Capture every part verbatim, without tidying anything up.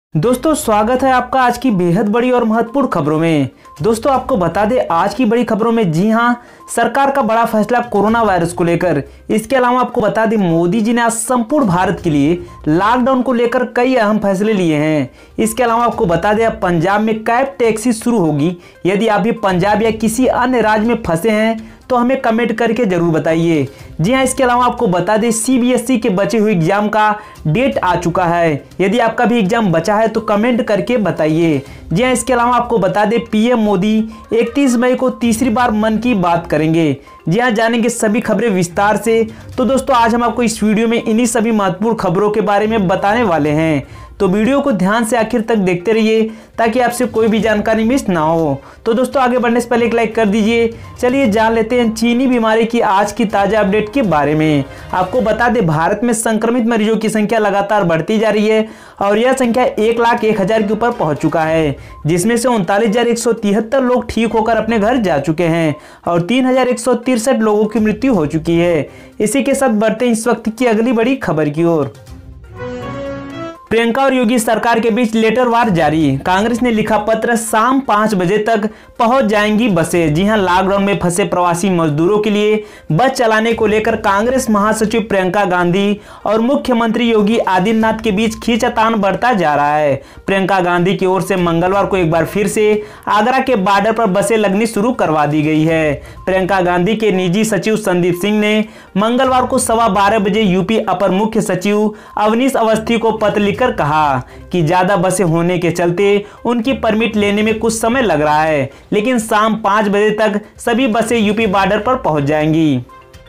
दोस्तों स्वागत है आपका आज की बेहद बड़ी और महत्वपूर्ण खबरों में। दोस्तों आपको बता दें आज की बड़ी खबरों में, जी हां, सरकार का बड़ा फैसला कोरोना वायरस को लेकर। इसके अलावा आपको बता दें मोदी जी ने आज संपूर्ण भारत के लिए लॉकडाउन को लेकर कई अहम फैसले लिए हैं। इसके अलावा आपको बता दें अब पंजाब में कैब टैक्सी शुरू होगी। यदि आप भी पंजाब या किसी अन्य राज्य में फंसे हैं तो हमें कमेंट करके जरूर बताइए। जी हाँ, इसके अलावा आपको बता दें सीबीएसई के बचे हुए एग्जाम का डेट आ चुका है। यदि आपका भी एग्जाम बचा है तो कमेंट करके बताइए। जी हाँ, इसके अलावा आपको बता दें पीएम मोदी इकतीस मई को तीसरी बार मन की बात करेंगे। जी हाँ, जानेंगे सभी खबरें विस्तार से। तो दोस्तों आज हम आपको इस वीडियो में इन्हीं सभी महत्वपूर्ण खबरों के बारे में बताने वाले हैं, तो वीडियो को ध्यान से आखिर तक देखते रहिए ताकि आपसे कोई भी जानकारी मिस ना हो। तो दोस्तों आगे बढ़ने से पहले एक लाइक कर दीजिए। चलिए जान लेते हैं चीनी बीमारी की आज की ताजा अपडेट के बारे में। आपको बता दें भारत में संक्रमित मरीजों की संख्या लगातार बढ़ती जा रही है और यह संख्या एक लाख एक हजार के ऊपर पहुंच चुका है, जिसमें से उनतालीस हजार एक सौ तिहत्तर लोग ठीक होकर अपने घर जा चुके हैं और तीन हजार एक सौ तिरसठ लोगों की मृत्यु हो चुकी है। इसी के साथ बढ़ते इस वक्त की अगली बड़ी खबर की ओर। प्रियंका और योगी सरकार के बीच लेटर वार जारी। कांग्रेस ने लिखा पत्र, शाम पाँच बजे तक पहुंच जाएंगी बसें। जी हां, लॉकडाउन में फंसे प्रवासी मजदूरों के लिए बस चलाने को लेकर कांग्रेस महासचिव प्रियंका गांधी और मुख्यमंत्री योगी आदित्यनाथ के बीच खींचातान बढ़ता जा रहा है। प्रियंका गांधी की ओर से मंगलवार को एक बार फिर से आगरा के बॉर्डर पर बसें लगनी शुरू करवा दी गई है। प्रियंका गांधी के निजी सचिव संदीप सिंह ने मंगलवार को सवा बारह बजे यूपी अपर मुख्य सचिव अवनीश अवस्थी को पत्र कर कहा कि ज्यादा बसें होने के चलते उनकी परमिट लेने में कुछ समय लग रहा है, लेकिन शाम पाँच बजे तक सभी बसें यूपी बॉर्डर पर पहुंच जाएंगी।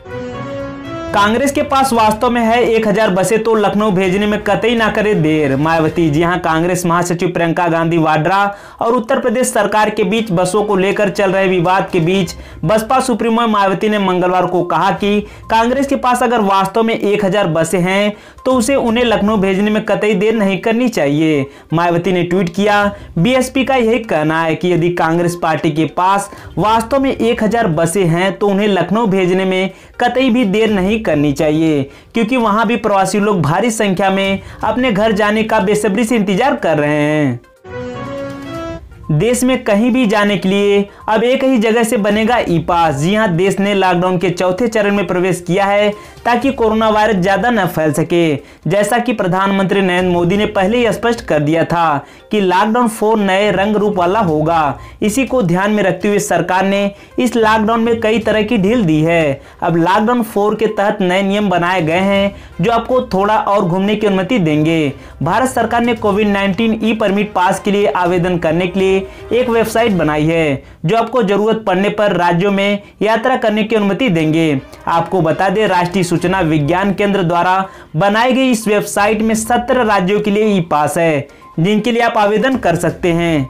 कांग्रेस के पास वास्तव में है एक हजार बसें, तो लखनऊ भेजने में कतई ना करे देर, मायावती। जी हां, कांग्रेस महासचिव प्रियंका गांधी वाड्रा और उत्तर प्रदेश सरकार के बीच बसों को लेकर चल रहे विवाद के बीच बसपा सुप्रीमो मायावती ने मंगलवार को कहा कि कांग्रेस के पास अगर वास्तव में एक हजार बसें हैं तो उसे उन्हें लखनऊ भेजने में कतई देर नहीं करनी चाहिए। मायावती ने ट्वीट किया, बीएसपी का यही कहना है कि यदि कांग्रेस पार्टी के पास वास्तव में एक हजार बसें हैं तो उन्हें लखनऊ भेजने में कतई भी देर नहीं करनी चाहिए, क्योंकि वहां भी प्रवासी लोग भारी संख्या में अपने घर जाने का बेसब्री से इंतजार कर रहे हैं। देश में कहीं भी जाने के लिए अब एक ही जगह से बनेगा ई पास। जी हां, देश ने लॉकडाउन के चौथे चरण में प्रवेश किया है ताकि कोरोना वायरस ज्यादा न फैल सके। जैसा कि प्रधानमंत्री नरेंद्र मोदी ने पहले ही स्पष्ट कर दिया था कि लॉकडाउन फोर नए रंग रूप वाला होगा। इसी को ध्यान में रखते हुए सरकार ने इस लॉकडाउन में कई तरह की ढील दी है। अब लॉकडाउन फोर के तहत नए नियम बनाए गए हैं जो आपको थोड़ा और घूमने की अनुमति देंगे। भारत सरकार ने COVID nineteen E permit pass के लिए आवेदन करने के लिए एक वेबसाइट बनाई है जो आपको जरूरत पड़ने पर राज्यों में यात्रा करने की अनुमति देंगे। आपको बता दें राष्ट्रीय सूचना विज्ञान केंद्र द्वारा बनाई गई इस वेबसाइट में सत्रह राज्यों के लिए ई पास है जिनके लिए आप आवेदन कर सकते हैं।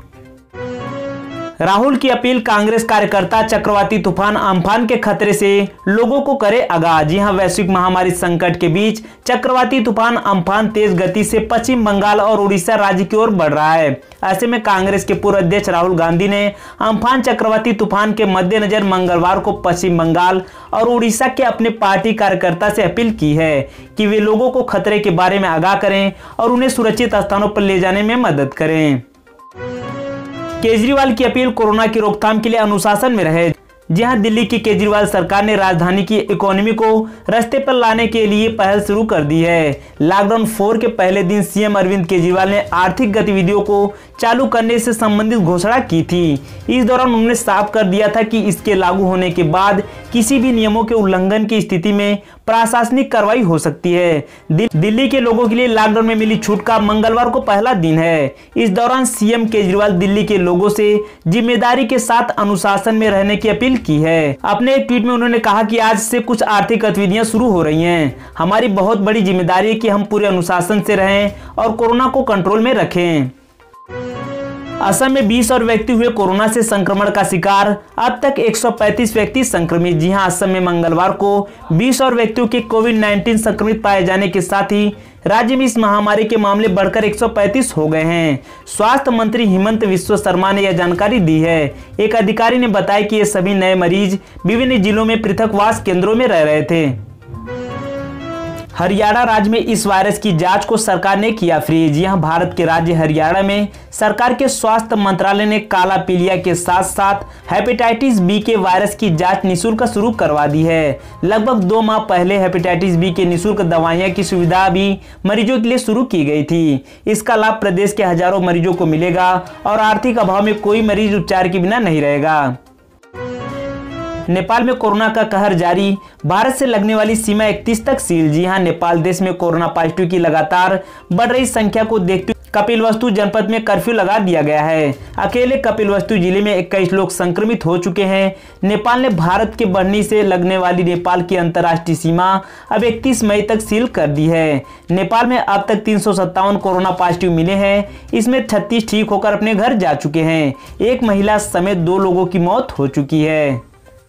राहुल की अपील, कांग्रेस कार्यकर्ता चक्रवाती तूफान अम्फान के खतरे से लोगों को करे आगाह। जी हां, वैश्विक महामारी संकट के बीच चक्रवाती तूफान अम्फान तेज गति से पश्चिम बंगाल और उड़ीसा राज्य की ओर बढ़ रहा है। ऐसे में कांग्रेस के पूर्व अध्यक्ष राहुल गांधी ने अम्फान चक्रवाती तूफान के मद्देनजर मंगलवार को पश्चिम बंगाल और उड़ीसा के अपने पार्टी कार्यकर्ता से अपील की है कि वे लोगों को खतरे के बारे में आगाह करें और उन्हें सुरक्षित स्थानों पर ले जाने में मदद करें। केजरीवाल की अपील, कोरोना की रोकथाम के लिए अनुशासन में रहे। जी हां, दिल्ली की केजरीवाल सरकार ने राजधानी की इकोनॉमी को रास्ते पर लाने के लिए पहल शुरू कर दी है। लॉकडाउन फोर के पहले दिन सीएम अरविंद केजरीवाल ने आर्थिक गतिविधियों को चालू करने से संबंधित घोषणा की थी। इस दौरान उन्होंने साफ कर दिया था कि इसके लागू होने के बाद किसी भी नियमों के उल्लंघन की स्थिति में प्रशासनिक कार्रवाई हो सकती है। दिल्ली के लोगों के लिए लॉकडाउन में मिली छूट का मंगलवार को पहला दिन है। इस दौरान सीएम केजरीवाल दिल्ली के लोगों से जिम्मेदारी के साथ अनुशासन में रहने की अपील की है। अपने एक ट्वीट में उन्होंने कहा कि आज से कुछ आर्थिक गतिविधियां शुरू हो रही हैं। हमारी बहुत बड़ी जिम्मेदारी है कि हम पूरे अनुशासन से रहें और कोरोना को कंट्रोल में रखें। असम में बीस और व्यक्ति हुए कोरोना से संक्रमण का शिकार, अब तक एक सौ पैंतीस व्यक्ति संक्रमित। जी हां, असम में मंगलवार को बीस और व्यक्तियों के कोविड नाइन्टीन संक्रमित पाए जाने के साथ ही राज्य में इस महामारी के मामले बढ़कर एक सौ पैंतीस हो गए हैं। स्वास्थ्य मंत्री हिमंत विश्व शर्मा ने यह जानकारी दी है। एक अधिकारी ने बताया कि ये सभी नए मरीज विभिन्न जिलों में पृथकवास केंद्रों में रह रहे थे। हरियाणा राज्य में इस वायरस की जांच को सरकार ने किया फ्री। जी हां, भारत के राज्य हरियाणा में सरकार के स्वास्थ्य मंत्रालय ने काला पीलिया के साथ साथ हेपेटाइटिस बी के वायरस की जांच निःशुल्क शुरू करवा दी है। लगभग दो माह पहले हेपेटाइटिस बी के निःशुल्क दवाइयां की सुविधा भी मरीजों के लिए शुरू की गई थी। इसका लाभ प्रदेश के हजारों मरीजों को मिलेगा और आर्थिक अभाव में कोई मरीज उपचार के बिना नहीं रहेगा। नेपाल में कोरोना का कहर जारी, भारत से लगने वाली सीमा इकतीस तक सील। जी हां, नेपाल देश में कोरोना पॉजिटिव की लगातार बढ़ रही संख्या को देखते हुए कपिलवस्तु जनपद में कर्फ्यू लगा दिया गया है। अकेले कपिलवस्तु जिले में इक्कीस लोग संक्रमित हो चुके हैं। नेपाल ने भारत के बढ़नी से लगने वाली नेपाल की अंतर्राष्ट्रीय सीमा अब इकतीस मई तक सील कर दी है। नेपाल में अब तक तीन सौ सत्तावन कोरोना पॉजिटिव मिले हैं। इसमें छत्तीस ठीक होकर अपने घर जा चुके हैं। एक महिला समेत दो लोगों की मौत हो चुकी है।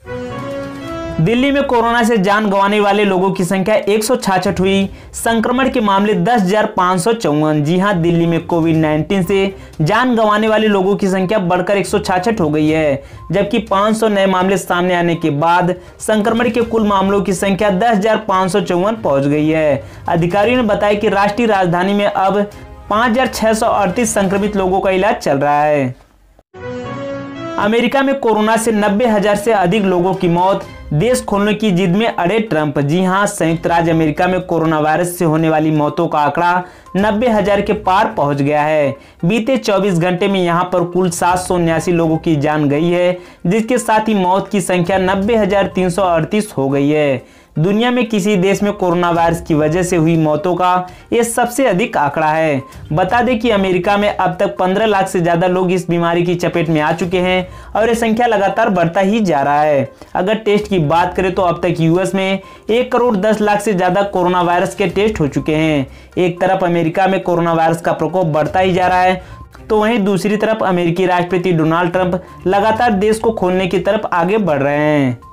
दिल्ली में कोरोना से जान गंवाने वाले लोगों की संख्या एक सौ छियासठ हुई। संक्रमण के मामले दस हजार पाँच सौ चौवन। जी हां, दिल्ली में कोविड उन्नीस से जान गंवाने वाले लोगों की संख्या बढ़कर एक सौ छियासठ हो गई है, जबकि पाँच सौ नए मामले सामने आने के बाद संक्रमण के कुल मामलों की संख्या दस हजार पाँच सौ चौवन पहुंच गई है। अधिकारियों ने बताया कि राष्ट्रीय राजधानी में अब पाँच हजार छह सौ अड़तीस संक्रमित लोगों का इलाज चल रहा है। अमेरिका में कोरोना से नब्बे हजार से अधिक लोगों की मौत, देश खोलने की जिद में अड़े ट्रंप। जी हां, संयुक्त राज्य अमेरिका में कोरोना वायरस से होने वाली मौतों का आंकड़ा नब्बे हजार के पार पहुंच गया है। बीते चौबीस घंटे में यहां पर कुल सात सौ उन्यासी लोगों की जान गई है, जिसके साथ ही मौत की संख्या नब्बे हजार तीन सौ अड़तीस हो गई है। दुनिया में किसी देश में कोरोना वायरस की वजह से हुई मौतों का ये सबसे अधिक आंकड़ा है। बता दें कि अमेरिका में अब तक पंद्रह लाख से ज्यादा लोग इस बीमारी की चपेट में आ चुके हैं और ये संख्या लगातार बढ़ता ही जा रहा है। अगर टेस्ट की बात करें तो अब तक यूएस में एक करोड़ दस लाख से ज्यादा कोरोना वायरस के टेस्ट हो चुके हैं। एक तरफ अमेरिका में कोरोना वायरस का प्रकोप बढ़ता ही जा रहा है, तो वहीं दूसरी तरफ अमेरिकी राष्ट्रपति डोनाल्ड ट्रंप लगातार देश को खोलने की तरफ आगे बढ़ रहे हैं।